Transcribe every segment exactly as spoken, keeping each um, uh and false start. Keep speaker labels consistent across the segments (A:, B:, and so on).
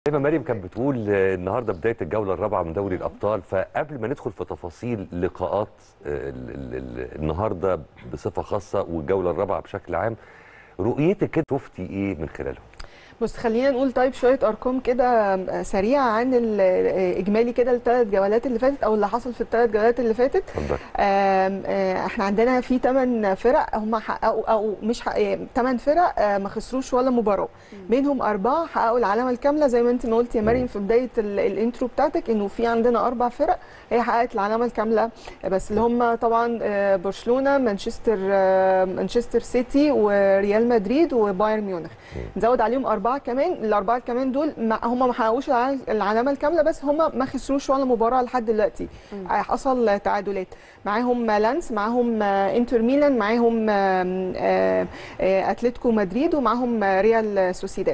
A: زي ما مريم كانت بتقول النهارده بدايه الجوله الرابعه من دوري الابطال، فقبل ما ندخل في تفاصيل لقاءات النهارده بصفه خاصه والجوله الرابعه بشكل عام، رؤيتك كده شفتي ايه من خلاله؟
B: بص، خلينا نقول طيب شويه ارقام كده سريعه عن الاجمالي كده الثلاث جولات اللي فاتت او اللي حصل في الثلاث جولات اللي فاتت.
A: اتفضل.
B: احنا عندنا في ثمان فرق هم حققوا او مش ثمان فرق ما خسروش ولا مباراه، منهم اربعه حققوا العلامه الكامله زي ما انت ما قلتي يا مريم في بدايه الانترو بتاعتك، انه في عندنا اربع فرق هي حققت العلامه الكامله، بس اللي هم طبعا برشلونه، مانشستر مانشستر سيتي وريال مدريد وبايرن ميونخ. نزود عليهم اربعه كمان، الاربعه كمان دول هم ما حققوش العلامه الكامله، بس هم ما خسروش ولا مباراه لحد دلوقتي. مم. حصل تعادلات معاهم، لانس معاهم، انتر ميلان معاهم، اتلتيكو مدريد ومعاهم ريال سوسيداد.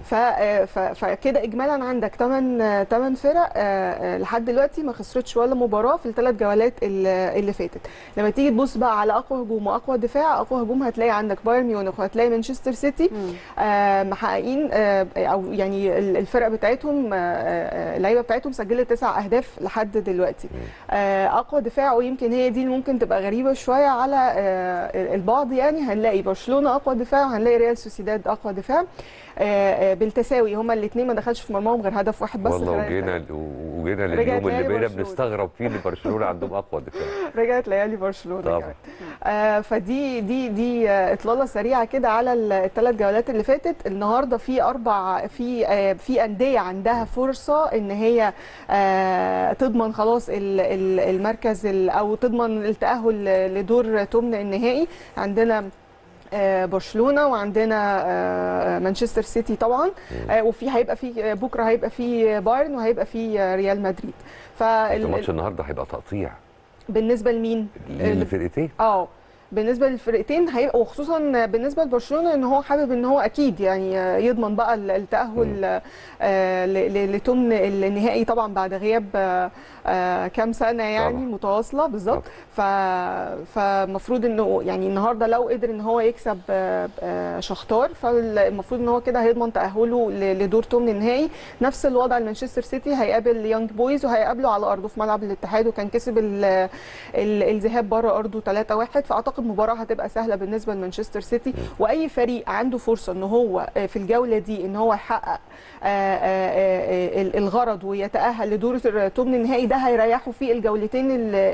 B: فكده اجمالا عندك ثمان ثمان فرق لحد دلوقتي ما خسرتش ولا مباراه في الثلاث جولات اللي فاتت. لما تيجي تبص بقى على اقوى هجوم واقوى دفاع، اقوى هجوم هتلاقي عندك بايرن ميونخ وهتلاقي مانشستر سيتي محققين او يعني الفرق بتاعتهم اللعيبه بتاعتهم سجلت تسع اهداف لحد دلوقتي. اقوى دفاع، ويمكن هي دي اللي ممكن تبقى غريبه شويه على البعض، يعني هنلاقي برشلونه اقوى دفاع وهنلاقي ريال سوسيداد اقوى دفاع بالتساوي، هما الاثنين ما دخلش في مرماهم غير هدف واحد بس.
A: والله وجينا وجينا لليوم اللي بقينا بنستغرب فيه ان برشلونه عندهم اقوى دفاع.
B: رجعت ليالي برشلونه طبعا. آه فدي دي دي اطلاله سريعه كده على الثلاث جولات اللي فاتت. النهارده في اربع في آه في انديه عندها فرصه ان هي آه تضمن خلاص المركز او تضمن التاهل لدور ثمن النهائي. عندنا برشلونه وعندنا مانشستر سيتي طبعا، وفي هيبقى في بكره هيبقى في بايرن وهيبقى في ريال مدريد.
A: فالماتش النهارده هيبقى تقطيع
B: بالنسبه لمين؟
A: للفرقتين.
B: اه بالنسبه للفرقتين هيبقى، وخصوصا بالنسبه لبرشلونه ان هو حابب ان هو اكيد يعني يضمن بقى التاهل لثمن النهائي طبعا بعد غياب كام سنه يعني طبعا. متواصله بالظبط. فالمفروض انه يعني النهارده لو قدر ان هو يكسب شختار، فالمفروض ان هو كده هيضمن تاهله لدور ثمن النهائي. نفس الوضع لمانشستر سيتي، هيقابل يانج بويز وهيقابله على ارضه في ملعب الاتحاد، وكان كسب الذهاب بره ارضه ثلاثة واحد. فاعتقد مباراه هتبقى سهله بالنسبه لمانشستر سيتي، واي فريق عنده فرصه ان هو في الجوله دي ان هو يحقق الغرض ويتاهل لدور ثمن النهائي، ده هيريحوا في الجولتين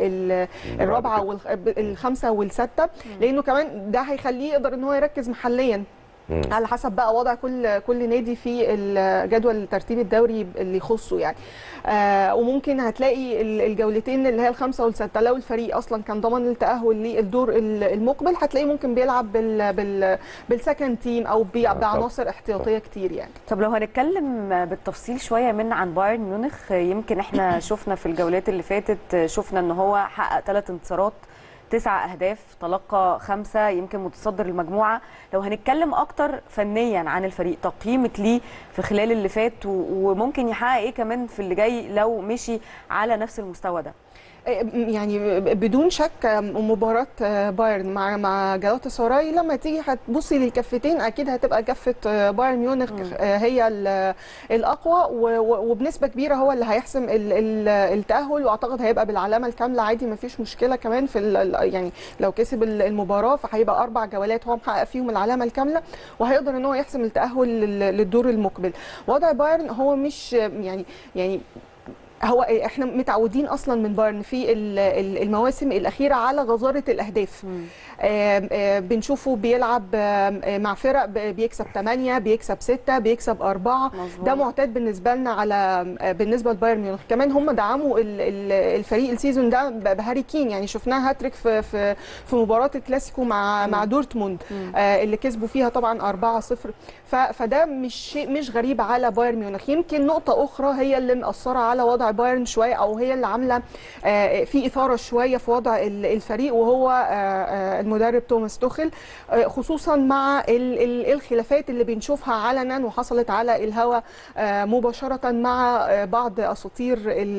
B: الرابعه والخامسه والسادسه، لانه كمان ده هيخليه يقدر ان هو يركز محليا على حسب بقى وضع كل كل نادي في الجدول الترتيب الدوري اللي يخصه يعني. آه وممكن هتلاقي الجولتين اللي هي الخامسه والسادسه لو الفريق اصلا كان ضمن التاهل للدور المقبل، هتلاقيه ممكن بيلعب بال بال بالسكند تيم او بعناصر احتياطيه كتير يعني.
C: طب لو هنتكلم بالتفصيل شويه من عن بايرن ميونخ، يمكن احنا شفنا في الجولات اللي فاتت شفنا ان هو حقق ثلاث انتصارات، تسع أهداف، تلقى خمسة، يمكن متصدر المجموعة. لو هنتكلم أكتر فنيا عن الفريق، تقييمك ليه في خلال اللي فات وممكن يحقق إيه كمان في اللي جاي لو مشي على نفس المستوى ده؟
B: يعني بدون شك مباراه بايرن مع مع جالاتا سراي، لما تيجي هتبصي للكفتين اكيد هتبقى كفه بايرن ميونخ هي الاقوى، وبنسبه كبيره هو اللي هيحسم التاهل، واعتقد هيبقى بالعلامه الكامله عادي ما فيش مشكله. كمان في يعني لو كسب المباراه فهيبقى اربع جولات هو محقق فيهم العلامه الكامله، وهيقدر ان هو يحسم التاهل للدور المقبل. وضع بايرن هو مش يعني يعني هو احنا متعودين اصلا من بايرن في المواسم الاخيره على غزاره الاهداف. آآ آآ بنشوفه بيلعب مع فرق بيكسب ثمانية، بيكسب ستة، بيكسب أربعة. مظبوط. ده معتاد بالنسبه لنا على بالنسبه لبايرن ميونخ. كمان هم دعموا الفريق السيزون ده بهاري كين، يعني شفناه هاتريك في في في مباراه الكلاسيكو مع مع دورتموند اللي كسبوا فيها طبعا أربعة صفر. فده مش شيء مش غريب على بايرن ميونخ. يمكن نقطه اخرى هي اللي مأثره على وضع بايرن شويه، او هي اللي عامله في اثاره شويه في وضع الفريق، وهو المدرب توماس توخيل، خصوصا مع الخلافات اللي بنشوفها علنا وحصلت على الهواء مباشره مع بعض اساطير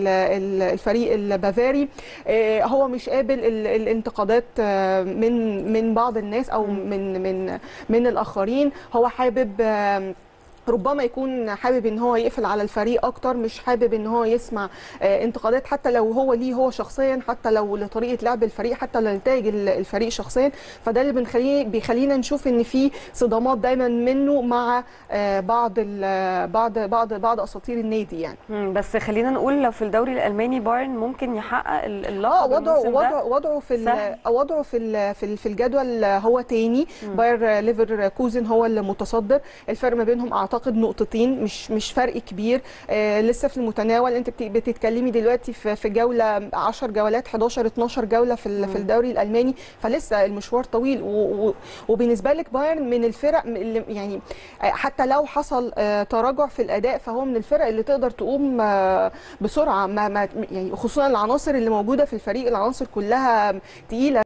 B: الفريق البافاري. هو مش قابل الانتقادات من من بعض الناس او من من من الاخرين. هو حابب ربما يكون حابب ان هو يقفل على الفريق اكتر، مش حابب ان هو يسمع انتقادات حتى لو هو ليه هو شخصيا، حتى لو لطريقه لعب الفريق، حتى لنتائج الفريق شخصيا. فده اللي بنخليه بيخلينا نشوف ان في صدامات دايما منه مع بعض بعض بعض بعض اساطير النادي يعني.
C: بس خلينا نقول لو في الدوري الالماني بايرن ممكن يحقق اللقب.
B: اه وضعه وضعه وضعه في وضعه في في الجدول هو تاني. باير ليفركوزن هو المتصدر، الفرق ما بينهم اعتقد نقطتين، مش مش فرق كبير. آه لسه في المتناول. انت بتتكلمي دلوقتي في في جوله عشر جولات، حداشر اتناشر جوله في في الدوري الالماني، فلسه المشوار طويل. وبالنسبه لك بايرن من الفرق اللي يعني حتى لو حصل آه تراجع في الاداء، فهو من الفرق اللي تقدر تقوم آه بسرعه، ما يعني خصوصا العناصر اللي موجوده في الفريق، العناصر كلها تقيله.